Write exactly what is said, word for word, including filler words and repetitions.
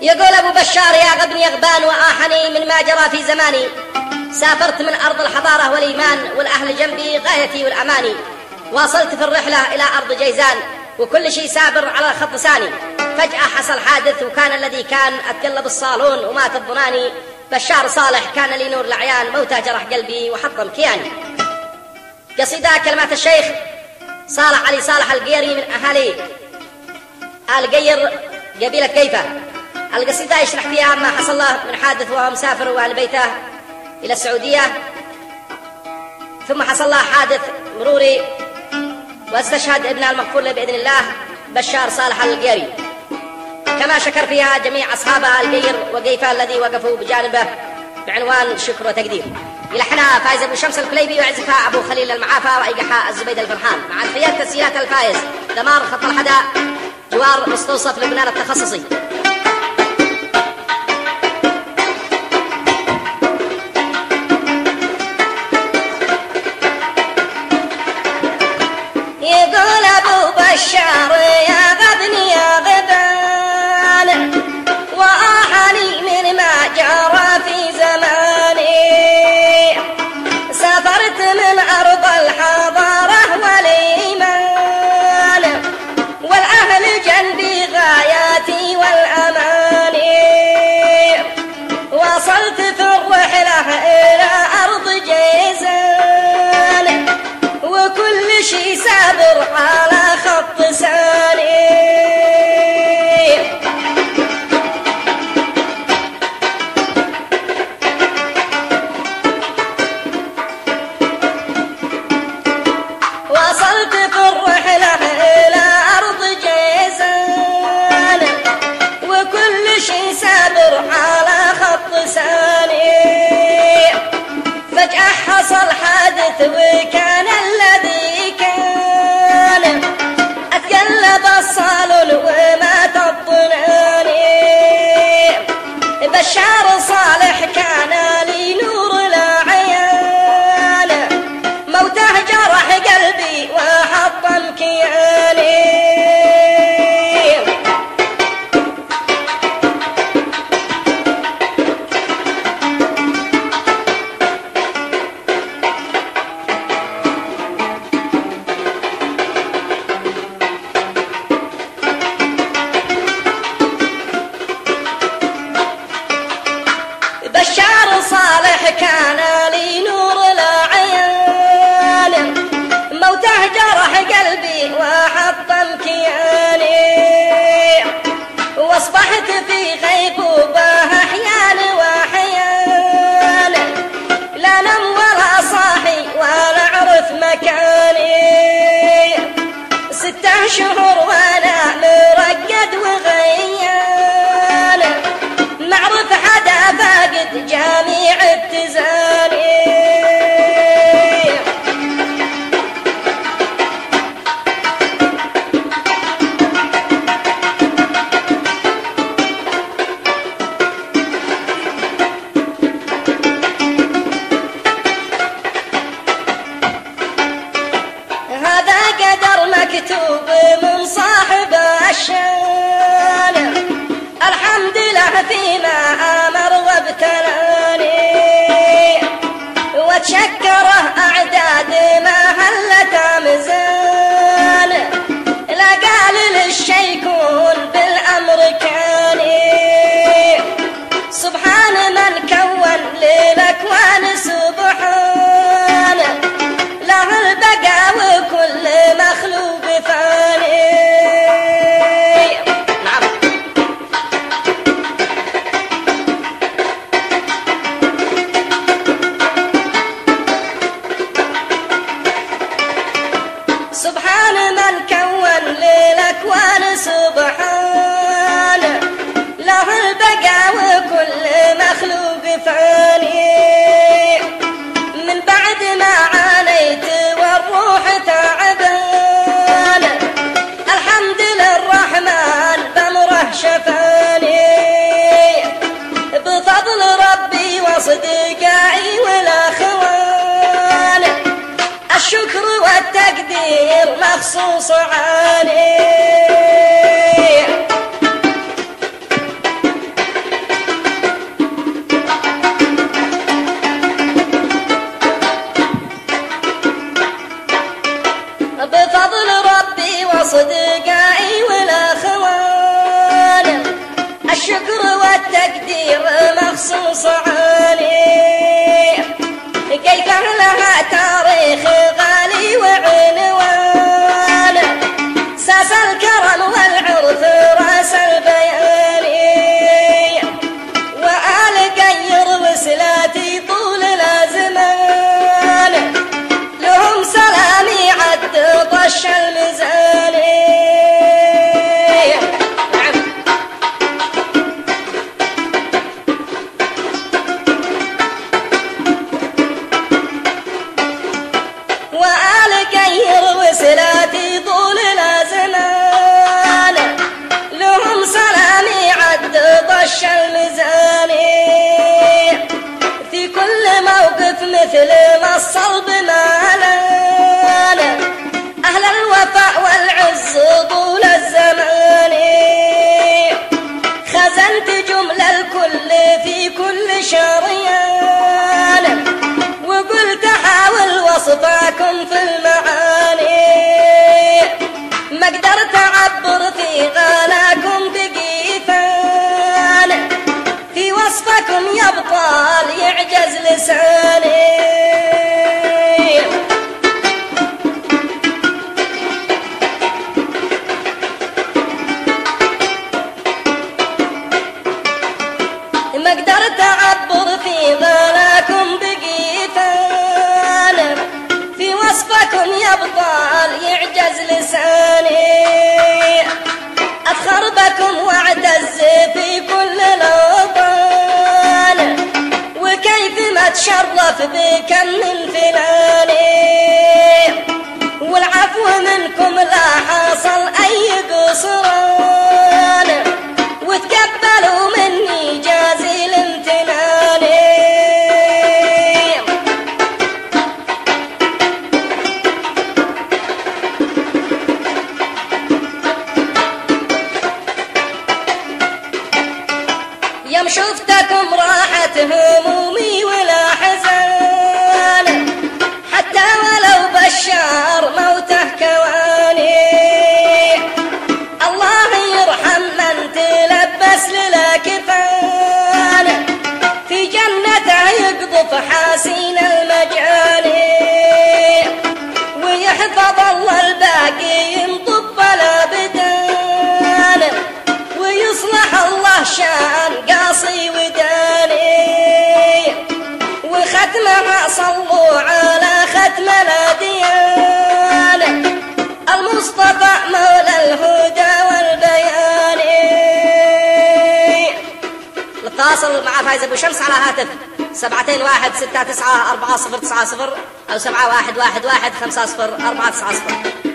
يقول أبو بشار يا غبن يغبان وآحني من ما جرى في زماني، سافرت من أرض الحضارة والإيمان والأهل جنبي غايتي والأماني، واصلت في الرحلة إلى أرض جيزان وكل شيء سابر على خط لساني، فجأة حصل حادث وكان الذي كان أتقلب الصالون ومات الضناني، بشار صالح كان لي نور العيان موتى جرح قلبي وحطم كياني. قصيدة كلمات الشيخ صالح علي صالح القيري من أهالي آل قير قبيلة كيفة. القصيدة يشرح فيها ما حصل له من حادث وهو مسافر وأهل بيته إلى السعودية، ثم حصل له حادث مروري واستشهد ابن المغفور له بإذن الله بشار صالح القيري، كما شكر فيها جميع أصحابها القير وقيفة الذي وقفوا بجانبه بعنوان شكر وتقدير. يلحنها فايز أبو شمس الكليبي ويعزفها أبو خليل المعافى وإيقاعها الزبيد الفرحان، مع الخيال تسجيلات الفايز دمار خط الحدا جوار مستوصف لبنان التخصصي. يقول أبو بشار يا غبن يا غبان وآحني من ما جرى في زماني، سافرت من أرض الحضارة والإيمان والأهل جنبي غاياتي والأماني، وصلت في الرحلة إلى أرض جيزان وكل شي سابر على خط لساني. وصلت في الرحلة إلى أرض جيزان وكل شي سابر على خط لساني، فجأة حصل حادث وكان الذي كان أتقلب الصالون ومات الضناني، بشار صالح كان لي نور العيان موته جرح قلبي وحطم كياني. بشار صالح كان لي نور العيان موته جرح قلبي وحطم كياني، واصبحت في غيبوبة أحيان وأحيان لا نم ولا صاحي ولا أعرف مكاني، ستة شهور وأنا مرقد وغيان معرف حدا فاقد جميع اتزاني. هذا قدر مكتوب من صاحب الشان، الحمد لله فيما أمر وابتلاني، وتشكره أعداد ما هلت مزان لا قال للشي يكون بالأمر كاني، سبحان من كون للأكوان سبحان له البقاء وكل مخلوق فاني. سبحان من كون للأكوان سبحان له البقاء وكل مخلوق فاني، من بعد ما عانيت والروح تعبان الحمد للرحمن بأمره شفاني، بفضل ربي وصدقائي والأخوان الشكر والتقدير مخصوص عني. واصدقائي والاخوان، الشكر والتقدير مخصوص عني، كيف لها تاريخ غالي وعنوان، ساس الكرم والعرف راس البيان، وآل قير وسلاتي طول الازمان، لهم سلامي عد طش الميزان. وآل قير وسلاتي طول الازمان، لهم سلامي عد طش الميزان، في كل موقف مثل ما الصلب مالان، أهل الوفاء والعز طول الزمان، خزنت جمل الكل في كل شريان، وقلت حاول وصفاكم في المعاني، ما قدرت أعبر في غلاكم بقيفان، في وصفكم يا ابطال يعجز لساني. ما قدرت أعبر في غلاكم بقيفان، في وصفكم يا ابطال يعجز لساني، أفخر بكم واعتز في كل الأوطان، وكيف ما اتشرف بكم من فلاني، والعفو منكم لا حصل أي قصران، وتقبلوا مني جازيل امتناني. يوم شفتكم راحت همومي ولا حزان، حتى ولو بشار موته كواني، الله يرحم من تلبس للاكفان، في جنته يقضف حاسين المجاني، ويحفظ الله الباقي ينطب الابدان، ويصلح الله شان قاصي وداني، وختمها صلوا على ختم الاديان، المصطفى مولى الهدى والبيان. التواصل مع فايز ابو شمس على هاتف سبعتين واحد ستة تسعة أربعة صفر تسعة صفر أو سبعة واحد واحد واحد خمسة صفر أربعة تسعة صفر.